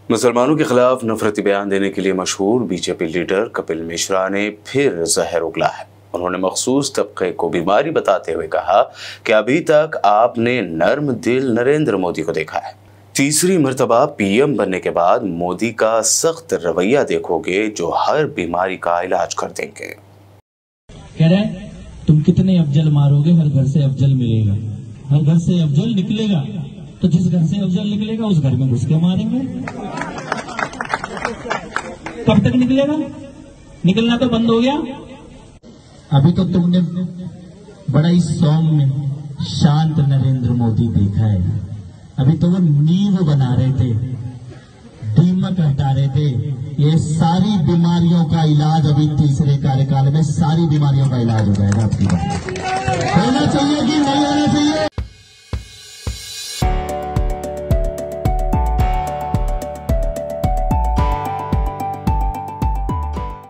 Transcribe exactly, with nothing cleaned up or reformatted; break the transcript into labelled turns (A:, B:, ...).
A: मुसलमानों के खिलाफ नफरती बयान देने के लिए मशहूर बीजेपी लीडर कपिल मिश्रा ने फिर जहर उगला है। उन्होंने मखसूस तबके को बीमारी बताते हुए कहा कि अभी तक आपने नर्म दिल नरेंद्र मोदी को देखा है, तीसरी मर्तबा पीएम बनने के बाद मोदी का सख्त रवैया देखोगे जो हर बीमारी का इलाज कर देंगे।
B: कह रहे हैं तुम कितने अफजल मारोगे, हर घर से अफजल मिलेगा, हर घर से अफजल निकलेगा, तो जिस घर से अफजल निकलेगा उस घर में घुस के मारेंगे। कब तक निकलेगा? निकलना तो बंद हो गया।
C: अभी तो तुमने बड़ा ही सौम्य शांत नरेंद्र मोदी देखा है, अभी तो वो नींव बना रहे थे, दीमक हटा रहे थे। ये सारी बीमारियों का इलाज अभी तीसरे कार्यकाल में सारी बीमारियों का इलाज हो जाएगा। आपकी बात होना चाहिए कि नहीं होना चाहिए?